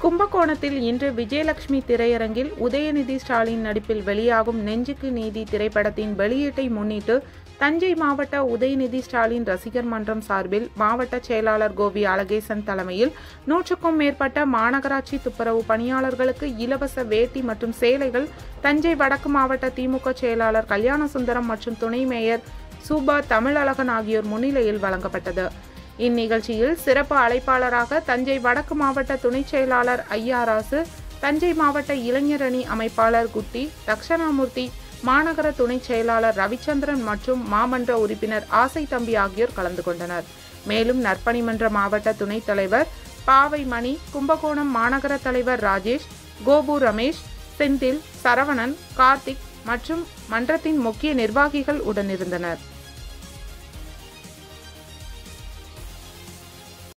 கும்பகோணத்தில் இன்று விஜயலட்சுமி திரையரங்கில் உதயநிதி ஸ்டாலின் நடிப்பில் வெளியாகும் நெஞ்சுக்கு நீதி திரைப்படத்தின் வெளியீட்டை முன்னிட்டு தஞ்சை மாவட்ட உதயநிதி ஸ்டாலின் ரசிகர் மன்றம் சார்பில் மாவட்ட செயலாளர் கோபி அழகேசன் தலைமையில் 100க்கும் மேற்பட்ட மாநகராட்சி துப்புரவு பணியாளர்களுக்கு இலவச வேட்டி மற்றும் சேலைகள் தஞ்சை வடக்கு மாவட்ட திமுக செயலாளர் கல்யாணசுந்தரம் மற்றும் துணை மேயர் சூபா தமிழழகன் ஆகியோர் முன்னிலையில் வழங்கப்பட்டது. இந்நிகழ்ச்சியில் சிறப்பு அழைப்பாளராக தஞ்சை வடக்கு மாவட்ட துணை செயலாளர் ஐயாராசு, தஞ்சை மாவட்ட இளைஞர் அணி அமைப்பாளர் குட்டி, தக்ஷணாமூர்த்தி, மாநகர துணை செயலாளர் ரவிச்சந்திரன் மற்றும் மாமன்ற உறுப்பினர் ஆசை தம்பி ஆகியோர் கலந்து கொண்டனர். மேலும் நற்பணி மன்ற மாவட்ட துணைத் தலைவர் பாவை மணி, கும்பகோணம் மாநகர தலைவர் ராஜேஷ், கோபு ரமேஷ், செந்தில், சரவணன், கார்த்திக் மற்றும் மன்றத்தின் முக்கிய நிர்வாகிகள் உடனிருந்தனர்.